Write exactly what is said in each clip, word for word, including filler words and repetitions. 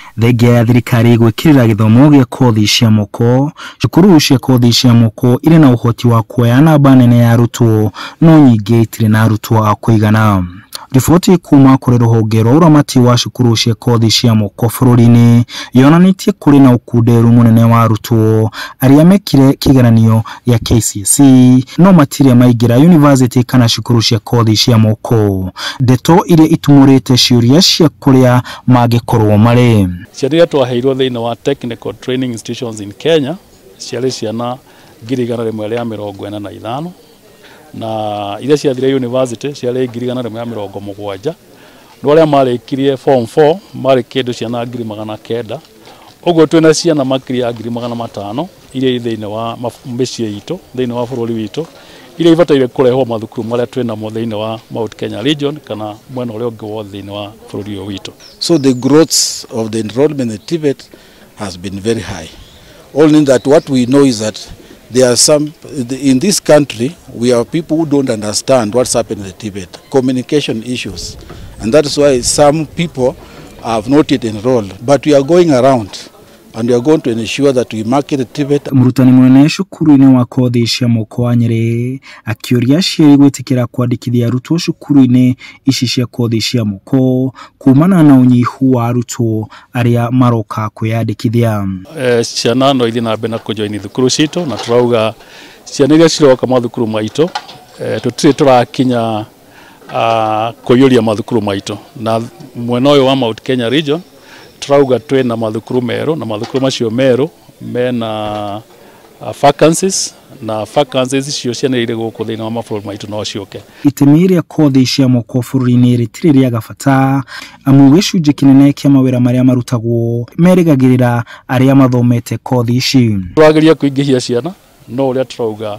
Thengia ya thirikari gwĩkĩrĩra gĩthomo gĩa kothi cia moko, cukuru cia kothi cia moko irĩ na ũhoti wa kuoya namba nene ya arutwo no nyingĩ itirĩ na arutwo a kũigana. Riboti kuma kũrĩ rũhonge rwa ũramati wa cukuru cia kothi cia moko bũrũri-inĩ yonanĩtie kũrĩ na ũkunderu mũnene wa arutwo arĩa mekire kĩgeranio gĩa K C S E no matirĩ maingĩra university kana cukuru cia kothi cia moko. Ndeto iria itumũrĩte ciũria cia kũrĩa mangĩkorwo marĩ. Ciana iria twaheirwo thĩinĩ wa technical training institutions in Kenya ciarĩ ciana ngiri igana rĩmwe rĩa mĩrongo ĩna na ithano na iria ciathire university ciarĩ ngiri igana rĩmwe rĩa mĩrongo mũgwanja no arĩa marĩkirie form four marĩ kĩndũ ciana ngiri magana kenda. Ũguo twĩna ciana makĩria ngiri magana matano iria thĩinĩ wa mĩciĩ itũ thĩinĩ wa bũrũri witũ iria ibataire kũrehwo mathukuru marĩa twĩnamo thĩinĩ wa Mount Kenya region kana mwena ũrĩa ũngĩ wothe thĩinĩ wa bũrũri ũyũ witũ. So the growth of the enrollment in Tibet has been very high. Only that what we know is that there are some, in this country, we have people who don't understand what's happening in Tibet, communication issues. And that's why some people have not yet enrolled. But we are going around and we are going to ensure that we market Tibet. Murutani mũnene cukuru-inĩ wa kothi cia moko wa Nyeri akĩũria aciari gwĩtĩkĩra kwandĩkithia arutwo cukuru-inĩ ici cia kothi cia moko kumana na ũnyihu wa arutwo arĩa maroka kwĩyandĩkithia. Eh, ciana no ithiĩ na mbere na kũjoini thukuru citũ na turauga ciana iria ciroka mathukuru maitũ eh, tũtirĩ tũrakinya uh, kũiyũria mathukuru maitũ na mwena ũyũ wa Mount Kenya region turauga twĩna mathukuru merũ na mathukuru macio merũ mena uh, vacancies na vacancies icio cianĩrĩire gũkũ thĩinĩ wa mabũrũri maitũ no cioke. Itemi rĩa kothi cia moko bũrũri-inĩ rĩtirĩ rĩa bata amu gĩcunjĩ kĩnene kĩa mawĩra marĩa marutagwo merĩgagĩrĩra arĩa mathomete kothi ici. Tũrageria kũingĩhia ciana no ũrĩa turauga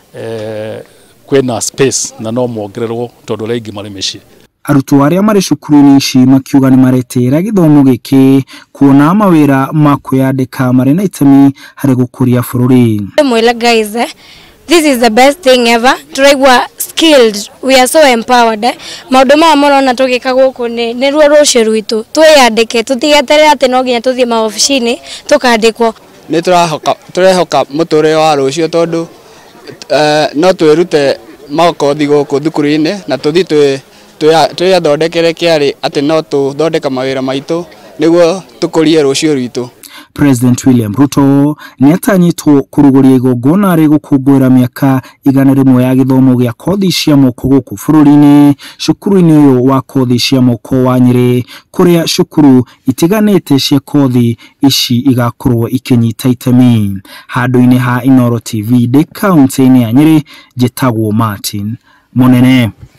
eh, kwĩna space na no mongererwo tondũ arĩa aingĩ marĩ mĩciĩ. Arutwo arĩa marĩ cukuru-inĩ ici makiuga nĩ maretĩra gĩthomo gĩkĩ kuona mawĩra ma kwĩyandĩka marĩ na itemi harĩ gũkũria bũrũri. Mwela guys, eh? This is the best thing ever. Turaigua skilled, we are so empowered. Eh? Maũndũ maya marona tũgĩka gũkũ nĩ nĩ ruo rũciũ rwitũ. Twĩyandĩke tũtigeterere atĩ no nginya tũthiĩ maobici-inĩ tũkandĩkwo. Nĩ tũrahoka tũrehoka mũtũrĩre wa rũciũ tondũ no twĩrute makothi gũkũ thukuru-inĩ na tũthiĩ twĩ twĩyathondekere kĩarĩ atĩ no tũthondeka mawĩra maitũ nĩguo tũkũrie rũciũ rwitũ. President William Ruto nĩ atanyĩtwo kũrugũria igongona rĩa gũkũngũĩra mĩaka igana rĩmwe ya gĩthomo gĩa kothi cia moko gũkũ bũrũri-inĩ cukuru-inĩ ũyũ wa kothi cia moko wa Nyeri kũrĩa cukuru itiganĩte cia kothi ici igakorwo ikĩnyita itemi. Handũ-inĩ ha Inooro T V ndĩ kaunti-inĩ ya Nyeri njĩtagwo Martin Mũnene.